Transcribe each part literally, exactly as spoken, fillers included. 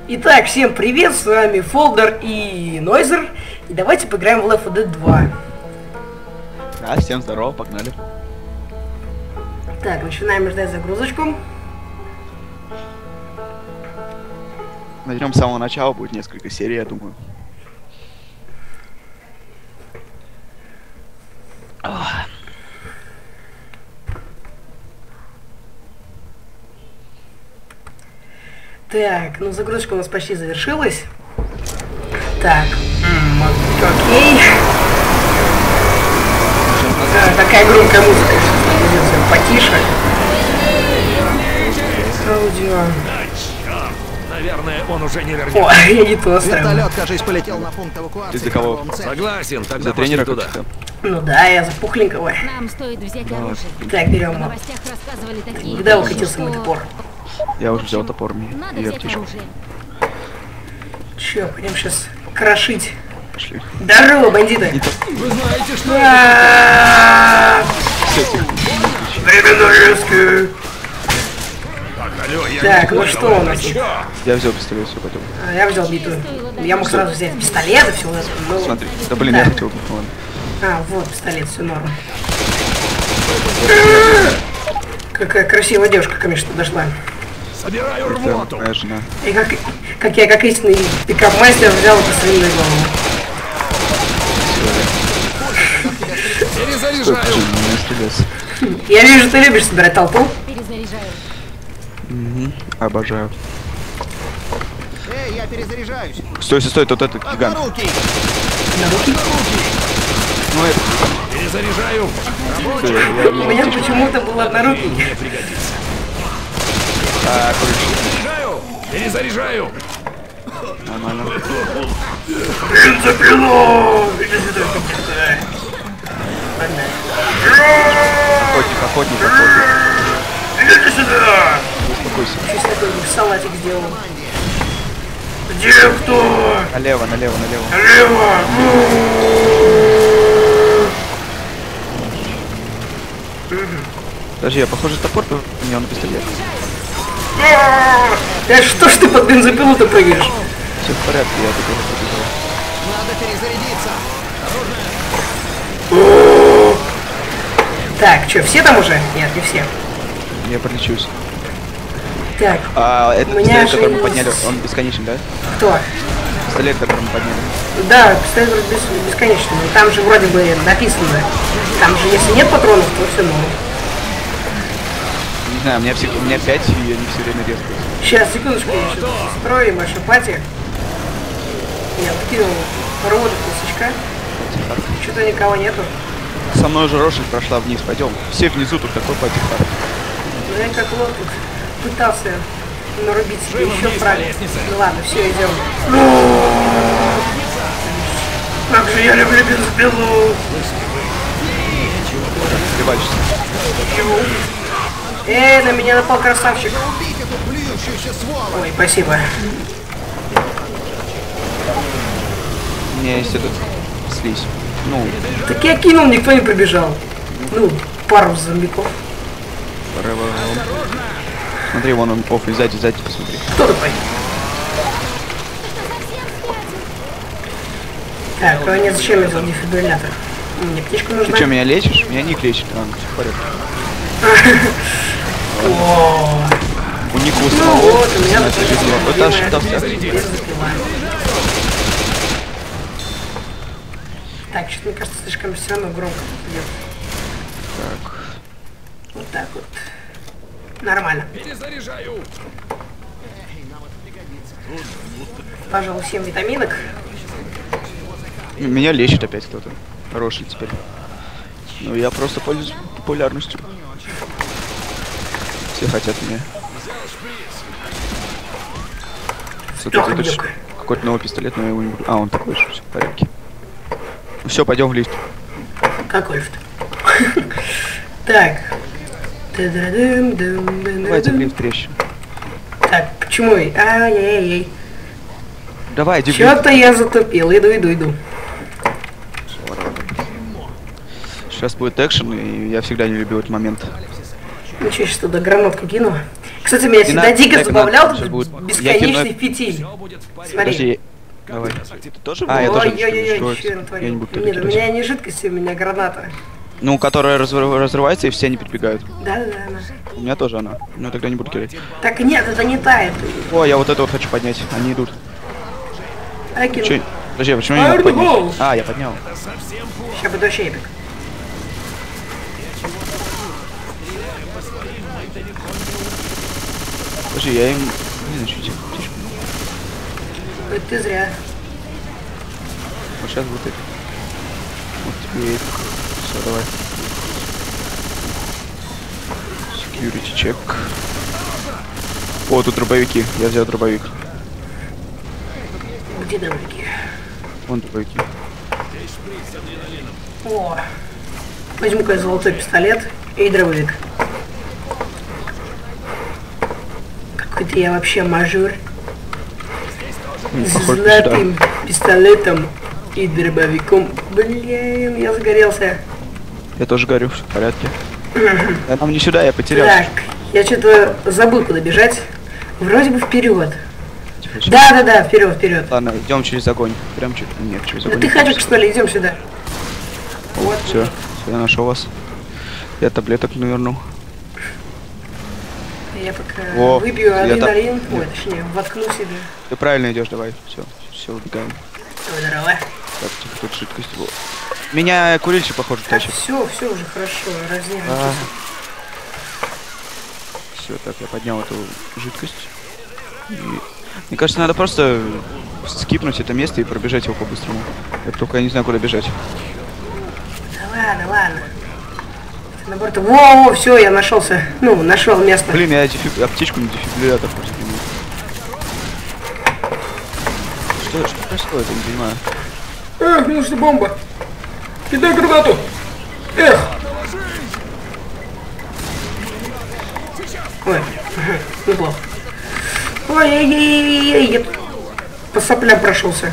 Итак, всем привет, с вами Фолдер и Нойзер, и давайте поиграем в Left фор Dead два. Да, всем здорово, погнали. Так, начинаем ждать загрузочку. Начнем с самого начала, будет несколько серий, я думаю. Ах. Так, ну загрузочка у нас почти завершилась. Так, м-м, окей. А, такая громкая музыка, сейчас потише. Аудио. Наверное, он уже не вернется. О, я не то оставил. Вертолет, кажись, полетел на пункт эвакуации. Ты за кого? в новом центре. Согласен, тогда За тренера пошли туда. как-то. Ну да, я за пухленького. Нам стоит взять Ну, оружие. Так, В берем. новостях рассказывали такие. Когда вещи, укатился мой что- топор? Я В уже взял общем, топор мне надо и взять вертишку. оружие. Че, пойдем сейчас крошить. Пошли. Здорово, бандиты! Не то. Вы знаете, что А-а-а! Все, тихо. Временно резко. Так, алло, я Так, не ну понял, что у это нас? чё? Я взял пистолет, все пойдем. А, я взял биту. Я мог сразу взять пистолет и все это. Ну, Смотри. Да блин, я так. хотел. Ладно. А, вот пистолет, все норм. Какая красивая девушка, конечно, дошла. Собираю Это рвоту. моя жена. И как, как я, как истинный пикап-мастер, взял эту свиную голову. Перезаряжаю. Не стреляйся. Я вижу, ты любишь собирать толпу. Перезаряжаю. Угу. Обожаю. Эй, я перезаряжаюсь. Стой, стой, стой, тут этот гигант. Одноруки. На руки. Ну это. Перезаряжаю. Всё, я- я- У меня почему-то был однорукий. Мне пригодится. А, короче, Перезаряжаю. Перезаряжаю. нормально. Бензопилу! Иди сюда, бензопила. Погнали. Охотник, охотник, охотник. Иди сюда! Успокойся. Сейчас такой салатик сделал. Где кто? Налево, налево, налево. Лево! Подожди, я похоже топор у меня на пистолет. Да что ж ты под бензопилу-то прыгаешь? Все в порядке, я тут уже побежал. Надо перезарядиться. Так, что, все там уже? Нет, не все. Я пролечусь. Так, А это У меня пистолет, который мы же подняли, есть- он бесконечный, да? кто? Пистолет, который мы подняли. Да, пистолет вроде бес- бесконечный, но там же вроде бы написано. Там же если нет патронов, то все равно. Не знаю, у меня, все, у меня пять, и они все время резко. Сейчас, секундочку, я еще строю вашу пати. Я вкинул проводок кусочка. Что-то никого нету. Со мной уже Рошель прошла вниз, пойдем. Все внизу, тут такой патихар. Ну я как вот тут пытался нарубить себе Живо еще вниз по правильно. лестнице. Ну ладно, все, идем. Как же я люблю бензопилу. Сливаешься. Эй, на меня напал красавчик. Убить эту плюющуюся сволочь. Ой, спасибо. У меня есть этот слизь. Ну, Так я кинул, никто не побежал. Ну, пару зомбиков. forever. Смотри, вон он, оф, и сзади, сзади, посмотри. Кто такой? Так, а мне зачем я взял дефибриллятор? Мне птичка Ты нужна. что, меня лечишь? Меня Ник лечит. А, все в порядке. О, У Ника ну устал. вот, у меня Значит, тут любимая. Вот любимая так, так, бензопила. Так, что-то мне кажется, слишком все равно громко тут идет. Так. Вот так вот. Нормально. Перезаряжаю. Пожалуй, семь витаминок. Меня лечит опять кто-то. Хороший теперь. Ну, я просто пользуюсь популярностью. Все хотят меня. Смотри, Ох, тут бьёк. ещё какой-то новый пистолет, но я его не буду. А, он такой же, все в порядке. Ну все, пойдем в лифт. Какой лифт? Так. Давайте в лифт трещин. Так, почему? Ай-яй-яй. Давай, иди в лифт. Чё-то я затупил. Иду, иду, иду. Сейчас будет экшен, и я всегда не любил этот момент. Ну что, сейчас туда гранатку кину. Кстати, меня всегда надо, дико так, забавлял надо, этот будет. Я бесконечный кину- фитиль. Подожди, Смотри. давай. Ты тоже А, я тоже Ой-ой-ой, ничего что я я натворил? не буду туда Нет, у кидать. меня не жидкость, у меня граната. Ну, которая разрыв- разрывается, и все они прибегают. Да-да-да, она. У меня тоже она. Ну, тогда не буду кидать. Так нет, это не та, это... О, я вот это вот хочу поднять. Они идут. А, кину. Че? Подожди, а почему я не могу поднять? А, я поднял. Сейчас будет вообще эпик. Подожди, я им... Не знаю, что тихо. тихо. Это ты зря. Вот сейчас будет эпик. Вот тебе эпик. Все, давай. Security check. О, тут дробовики. Я взял дробовик. Где дробовики? Вон дробовики. О, возьму-ка золотой пистолет и дробовик. Какой-то я вообще мажор. С Похож на золотым пистолетом и дробовиком. Блин, я загорелся. Я тоже горю, все в порядке. Да нам не сюда, я потерялся. Так, я что-то забыл, куда бежать. Вроде бы вперед. Типа, всё. Да, да, да, вперед, вперед. Ладно, идем через огонь. Прям через... Нет, через Да огонь. ты хачик, что ли, идем сюда. Вот. Все, я нашел вас. Я таблеток навернул. Я пока О, выпью я адреналин. так- Ой, точнее, воткну себе. Ты правильно идешь, давай. Все, все, убегаем. Ой, здорово. Так, тихо, тут жидкость была. Меня курильщик, похоже, Так, тащит. все, все уже хорошо, А. разнервничался. Все, так, я поднял эту жидкость. И... Мне кажется, надо просто скипнуть это место и пробежать его по-быстрому. Я только не знаю, куда бежать. Да ладно, ладно. Наоборот, во, все, я нашелся. Ну, нашел место. Блин, я дефи... аптечку не дефибриллятор просто не могу. Что, что происходит, я не понимаю. Эх, мне нужна бомба. Кидай гранату. Эх. Ой, неплохо. Ой-ой-ой-ой-ой, я по соплям прошелся.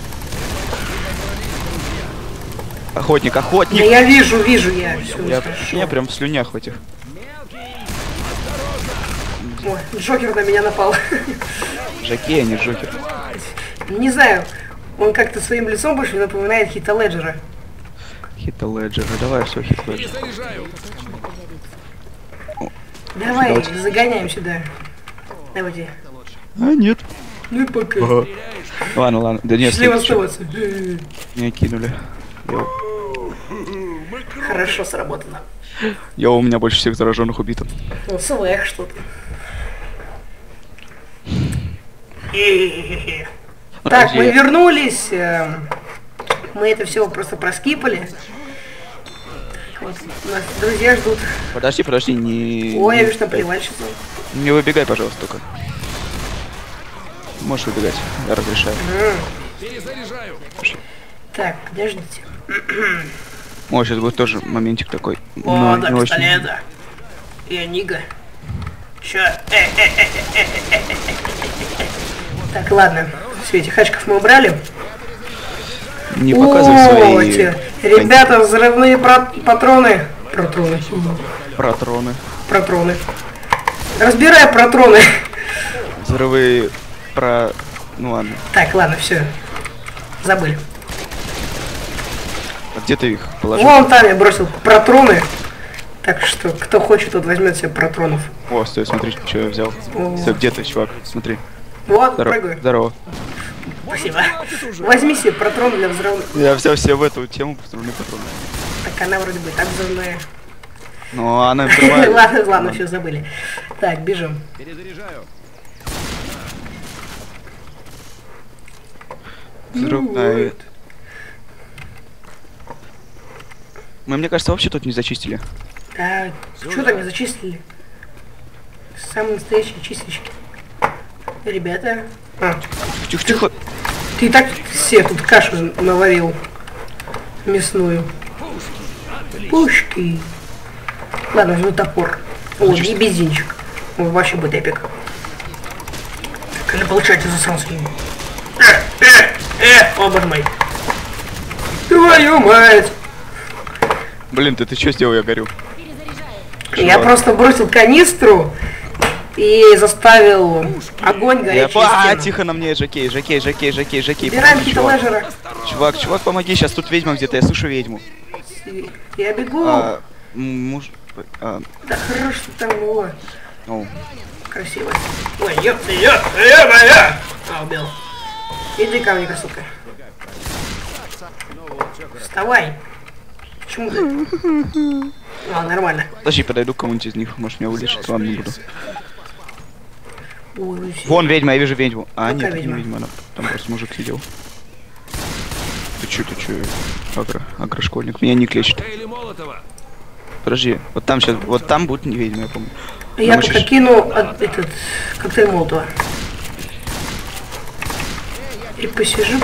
Охотник, Да охотник! я вижу, вижу я. Все, Я, я прям в слюнях в этих. Ой, Джокер на меня напал. Жаки, а не Джокер. Не знаю, он как-то своим лицом больше напоминает Хита Леджера. Хита Леджера, давай все, Хит Леджер. Заряжаю. Давай, Давайте. загоняем сюда. Давайте. А, нет. Ну и пока. Ага. Ладно, ладно. Да нет, Счастливо следующий. оставаться. Меня кинули. Йоу. Хорошо сработано. Йоу, у меня больше всех зараженных убито. Ну, СВХ что-то. Э-э-э-э. Так, мы Подожди. вернулись. эм, Мы это все просто проскипали. Вот, нас друзья ждут. Подожди, подожди, не... Ой, я не- вижу, там плевальщица. Не выбегай, пожалуйста, только. Можешь выбегать, я разрешаю. Перезаряжаю. Так, подождите. О, сейчас будет тоже моментик такой. О, но да, не очень. пистолета. И Анига. Ща. Так, ладно. Все, этих хачков мы убрали. Не показывай О, свои... те, ребята, взрывные про- патроны. Патроны. Протроны. Патроны. Разбирай патроны. Взрывы про... Ну ладно. Так, ладно, все. Забыли. А где ты их положил? Вон там я бросил патроны. Так что, кто хочет, тот возьмет себе патронов. О, стой, смотри, что я взял. О. Стой, где ты, чувак? Смотри. Вот, Здорово. прыгаю. Здорово. Спасибо. Возьми себе патрон для взрыва. Я взял себе в эту тему взрывные патроны. Так она вроде бы так взрывная. Ну, она взрывает. Ладно, ладно, все забыли. Так, бежим. Перезаряжаю. Взрывная. Вот. Мы, мне кажется, вообще тут не зачистили. Так, что там не зачислили? Самые настоящие чистильщики. Ребята. А, Тихо, тихо. ты и так все тут кашу наварил. Мясную. Пушки. Ладно, возьму топор. О, и бензинчик. О, вообще будет эпик. Так, или получайте засранцы. Э, э, э, о, боже мой. Твою мать. Блин, ты, ты что сделал, я горю. Я Чувак. просто бросил канистру и заставил огонь Я гореть по... через А, стену. тихо на мне, Жакей, Жакей, Жакей, Жакей, Жакей. Убираем помоги, Хита чувак. Леджера. Чувак, чувак, помоги, сейчас тут ведьма где-то, я слышу ведьму. Я бегу. А, м, муж... а, Да хорош ты там его. о, Красиво. Ой, ёпта, ёпта, ёпта. А, убил. Иди ко мне, красотка. Вставай. Почему ты? А, нормально. подожди, подойду к кому-нибудь из них, может меня вылечит, ладно, не буду. Ой, ой, Вон ведьма, я вижу ведьму. А, Какая нет, это ведьма? не ведьма, она... там просто мужик сидел. Ты чё, ты чё, агро, агрошкольник, меня не клещет. Или Молотова. Подожди, вот там сейчас, вот там будет не ведьма, я помню. я Там пока еще- кину от, этот коктейль Молотова. И посижу.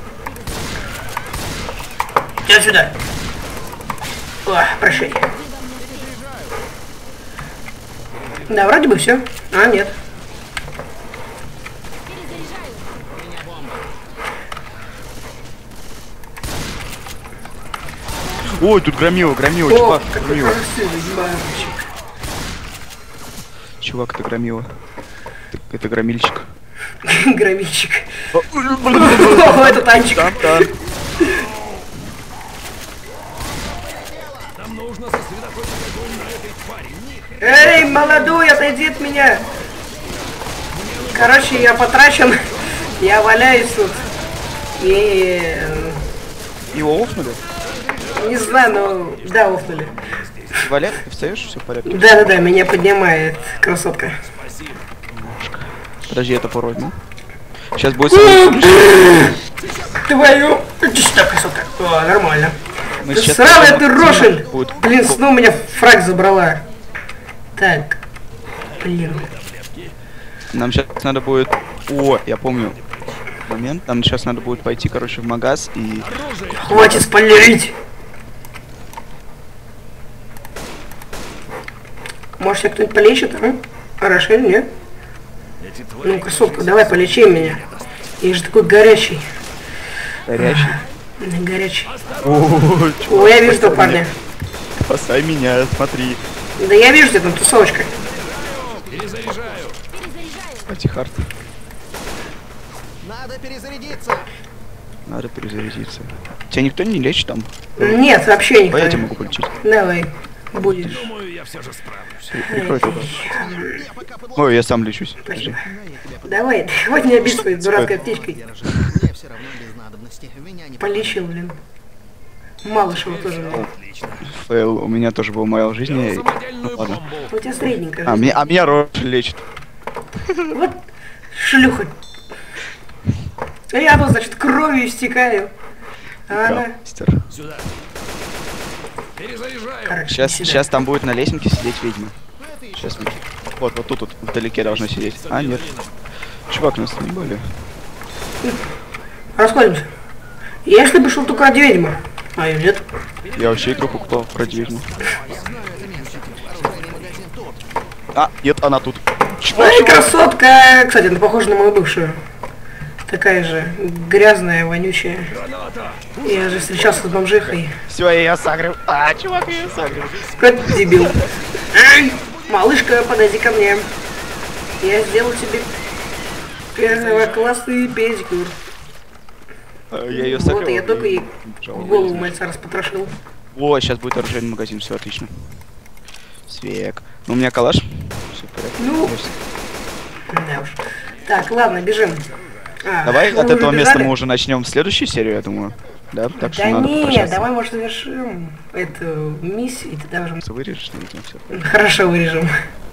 Я сюда. О, прощай. Да, вроде бы все. А, нет. Ой, тут громила, громила, О, чувак, какой громила. красивый мальчик. Чувак, это громила. Это, это громильщик. Громильщик. О, это танчик. Там, там. Нам нужно сосредоточить огонь на этой твари. Эй, молодой, отойди от меня. Короче, я потрачен. Я валяюсь тут. И... э, Его офнули? Не знаю, но... Да, офнули. Валет, ты встаешь, все в порядке. Да-да-да, меня поднимает красотка. Подожди, это порой, ну. Сейчас будет самый... Твою... Иди сюда, красотка. О, нормально. Мы Да сейчас сраная пойдем ты, на- Рошель! будет- Блин, снова меня фраг забрала. Так. Блин. Нам сейчас надо будет... О, я помню момент. Нам сейчас надо будет пойти, короче, в магаз и... Хватит спойлерить. Может, тебя кто-нибудь полечит, а? А Рошель, нет? Эти твари... Ну, красотка, давай полечи меня. Я же такой горячий. Горячий. М, Горячий. О, О, я вижу этого парня. спасай меня, смотри. Да я вижу, где там тусовочка. Перезаряжаю. Антихард. Надо перезарядиться. Надо перезарядиться. Тебя никто не лечит там? Нет, вообще никто. А я тебя могу полечить. Давай, будешь. Думаю, я все же справлюсь. Прикрой только. Ой, я сам лечусь. Подожди. Давай, хватит меня бить своей дурацкой аптечкой. Мне все равно без надобности. Меня не Полечил, блин. Малышева тоже. блин. Фейл, у меня тоже был моя в жизни. Самодельную Ну, ладно. бомбу. У тебя средненькая. А, меня, а меня Рошель лечит. Вот шлюха. А я тут, значит, кровью истекаю. А она... Мастер. Сюда. Перезаряжаю. Короче, Сейчас, не сюда. сейчас там будет на лестнице сидеть ведьма. Сейчас мы... Вот, вот тут вот вдалеке должна сидеть. А, нет. Чувак, нас не были. Расходимся. Если бы шел только ради ведьмы. А ее нет. Я вообще игру покупал ради ведьмы. А, нет, она тут. Чувак, Ой, чувак. красотка! Кстати, она похожа на мою бывшую. Такая же грязная, вонючая. Я же встречался с бомжихой. Все, я ее сагрил. А, чувак, я ее сагрил. Какой ты дебил. Эй, малышка, подойди ко мне. Я сделал тебе первоклассный педикюр. А, Я ее Вот, сагрил. и я только ей Жалко. голову мальца распотрошил. О, сейчас будет оружейный магазин, все отлично. Свек. Ну, у меня калаш. Все в порядке. Ну. То есть, Да уж. Так, ладно, бежим. А, Давай вы от этого уже места бежали? мы уже начнем следующую серию, я думаю. Да, так что Да надо не, попрощаться. давай, может, завершим эту миссию, и тогда уже... Вырежешь, видимо, все. Хорошо, вырежем.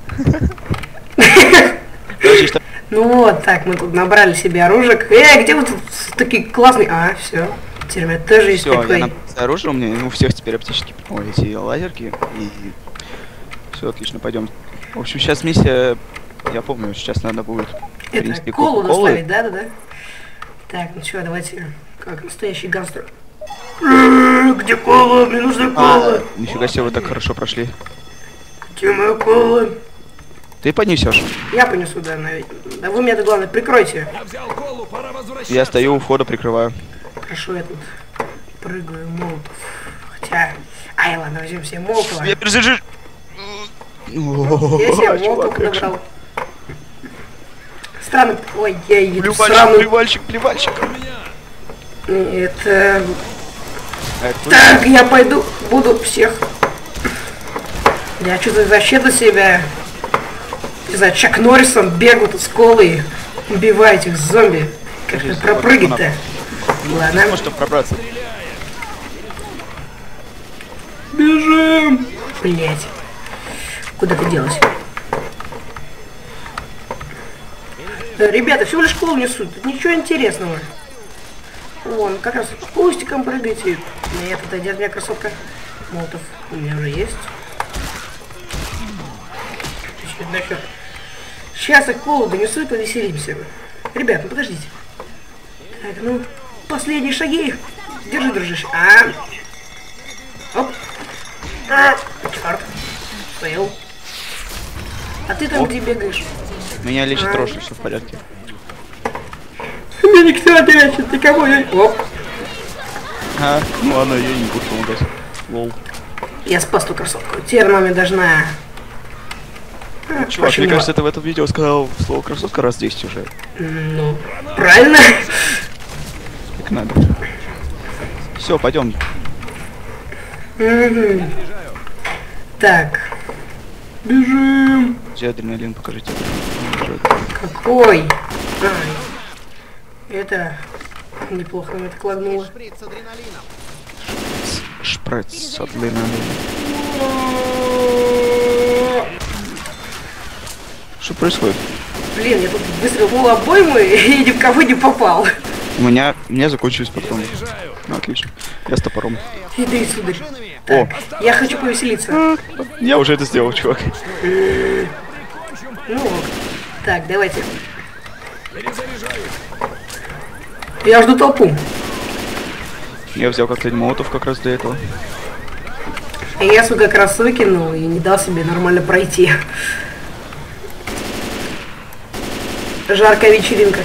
Подожди, что... Ну вот, так, мы тут набрали себе оружек. Эй, где вы тут такие классные? А, все. Теперь у меня тоже есть Все, я такой. на оружие, у меня у всех теперь оптические, ой, эти лазерки, и все отлично, пойдем. В общем, сейчас миссия, я помню, сейчас надо будет Это принести колу кока-колы. доставить, да-да-да? Так, ну что, давайте, как настоящий гангстер. Э, Где кола? Мне нужна кола. А, нифига себе, вы так хорошо прошли. Где моя кола? Ты поднесешь? Я понесу, да, навіть. Да вы меня-то, главное, прикройте. Я взял колу, пора возвращаться. Я стою у входа, прикрываю. Хорошо, я тут прыгаю, молотов. Хотя... Ай, ладно, возьмем себе молотова. Я перезаряжу. Я себе молотов подобрал. Странно. Ой, я еду Плевальщик, сраную. плевальщик, плевальщик. Это... Эх, вы- Так, я пойду, буду всех... Я что-то вообще до себя... Не знаю, Чак Норрисом бегу тут с колой, убиваю этих зомби. Как же пропрыгать-то? Ладно. Можно пробраться. Бежим! Блять. Куда ты делась? Э, Ребята, всего лишь школу несут. Тут ничего интересного. Вон, как раз кустиком прыгайте. Нет, это от меня красотка. Молотов у меня уже есть. Чё, нахер? Сейчас акулу донесу и повеселимся. Ребят, ну подождите. Так, ну, последние шаги. Держи, дружище. А. Оп. А, черт. Стоял. А ты там Оп. где бегаешь? Меня лечит А. Роши, все в порядке. Меня никто не лечит, никого я... Оп. А, ну ладно, я не буду помогать. Лол. Я спас ту красотку. Теперь маме должна... А, Чувак, впрочем, мне не кажется, ты в этом видео сказал слово красотка раз десять уже. ва- Ну, правильно? Как надо. Все, пойдем. Мгм. Так. Бежим. Где адреналин, покажите. Какой? Ай. Это... Неплохо мне так лагнуло. Шприц с адреналином. Шприц с адреналином. Что происходит? Блин, я тут выстрелил обойму и ни в кого не попал. У меня, у меня закончились патроны. Ну, отлично. Я с топором. Иди, сударь. О, Я хочу повеселиться. я уже это сделал, чувак. Ну, ок. Так, давайте. Я жду толпу. Я взял коктейль молотов как раз для этого. А я, сука, как раз выкинул и не дал себе нормально пройти. Жаркая вечеринка.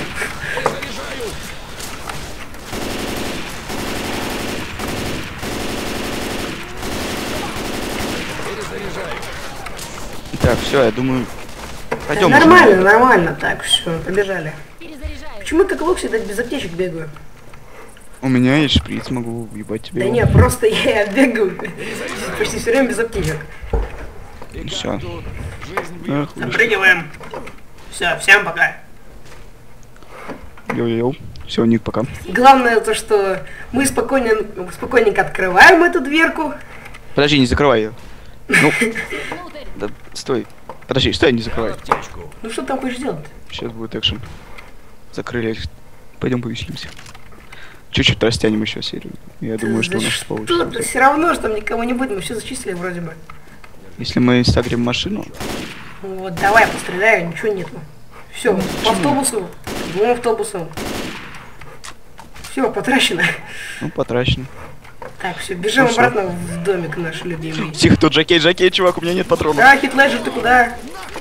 Так, все, я думаю... Да, Пойдем. нормально, нормально. Так, все, побежали. Перезаряжаю. Почему я как лох всегда без аптечек бегаю? У меня есть шприц, могу въебать тебе. Да его. не, просто я бегаю почти все время без аптечек. Все. Запрыгиваем. Все, всем пока. Йоу-йоу. Все, Ник, пока. Главное то, что мы спокойненько, спокойненько открываем эту дверку. Подожди, не закрывай ее. Ну, да, стой. Подожди, стой, не закрывай. Ну что там будешь делать? Сейчас будет экшен. Закрыли. Пойдем повеселимся. Чуть-чуть растянем еще серию. Я думаю, что у нас получится. Все равно, что там никого не будет, мы все зачислили вроде бы. Если мы согреем машину, Вот, давай, постреляю, ничего нету. Все, по автобусу, двум автобусам. Все, потрачено. ну, потрачено. Так, все, бежим Ну, всё. обратно в домик наш любимый. Тихо, тут Жакей, Жакей, чувак, у меня нет патронов. Да, Хит Леджер, ты куда?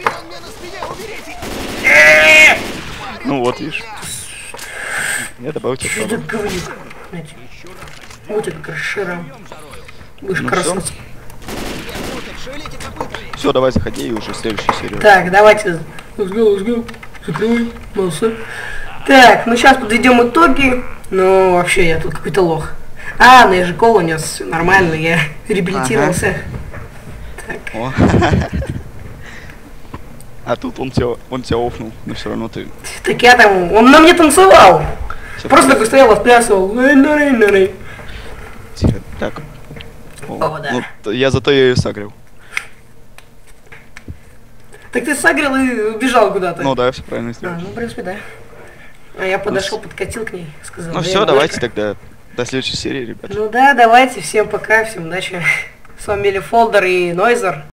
Ну вот, видишь. Я добавил тебе Что ты патронов. говнюк? Знаете, вот это как раз шира. Будешь Ну красавец. Шевелите копытами. Все, давай заходи и уже следующую серию. Так, давайте. Let's go, let's go. Закрывай, молодцы. Так, ну сейчас подведем итоги. Ну, вообще, я тут какой-то лох. А, ну я же колу нес, всё нормально, я реабилитировался. Так, О. А тут он тебя, он тебя офнул, но все равно ты... так я там, он на мне танцевал. всё Просто в такой стоял, отплясывал. Эй, нори, нори. порядке. Тихо, так. О, О, да. ну, т- я зато ее и согрел. Так ты сагрил и убежал куда-то. Ну да, все правильно А, сделал. ну, в принципе, да. А я подошел, подкатил к ней, сказал. Ну «Эй, все, малышка». давайте тогда до следующей серии, ребят. Ну да, давайте, всем пока, всем удачи. С вами были Фолдер и Нойзер.